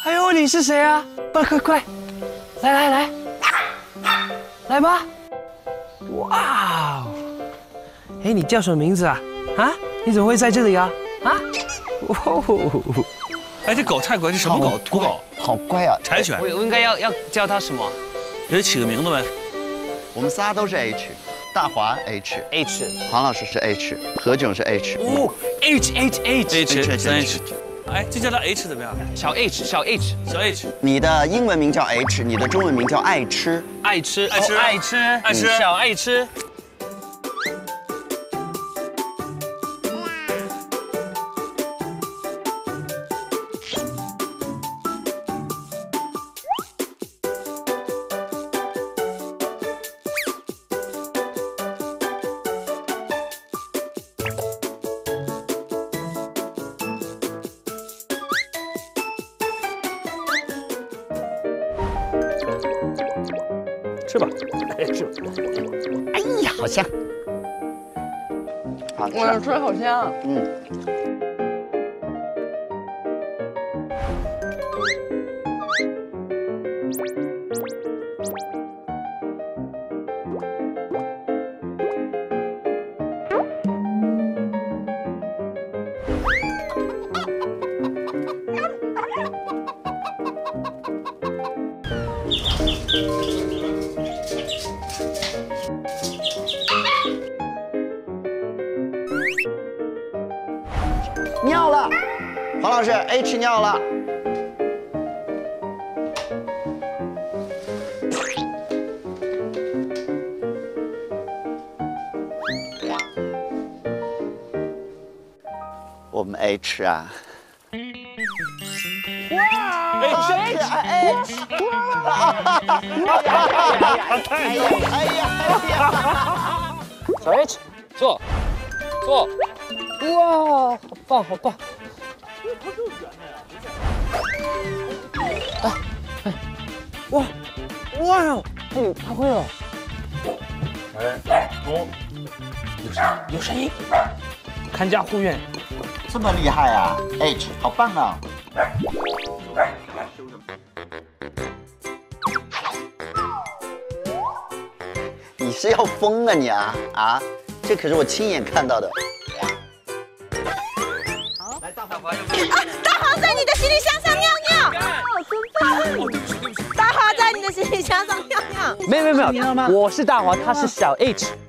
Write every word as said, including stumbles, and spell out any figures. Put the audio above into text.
哎呦，你是谁啊？快快快，来来来，来吧！哇哦！哎，你叫什么名字啊？啊？你怎么会在这里啊？啊？哦！ 哎，这狗太乖，这什么狗？土狗？ 好乖啊！ 柴犬。 我我应该要要叫它什么？ 给它起个名字呗。 我们仨都是 H， 大华 H，H， 黄老师是 H， 何炅是 H。 哦 ，H H H H 三 H。哎，就叫它 H 怎么样？ 小 H 小 H 小 H。 你的英文名叫 H， 你的中文名叫爱吃。 爱吃爱吃爱吃爱吃小爱吃。 吃吧，哎，吃吧。 哎呀，好香！好吃， 我的水好香。 嗯。尿了，黄老师 H 尿了。我们 H 啊。哇 ！H H！ 哎呀哎呀哎呀！ 小 H， 坐，坐。哇，好棒好棒！哎哎，哇哇哟，他有他会了。 哎，哦， 有声有声音，看家护院。 这么厉害啊 ！H， 好棒啊！你是要疯啊你啊啊！这可是我亲眼看到的。 啊！大华在你的行李箱上尿尿。哦，真棒！ 哦，对不起对不起。 大华在你的行李箱上尿尿。 没有没有没有，我是大华，他是小 H。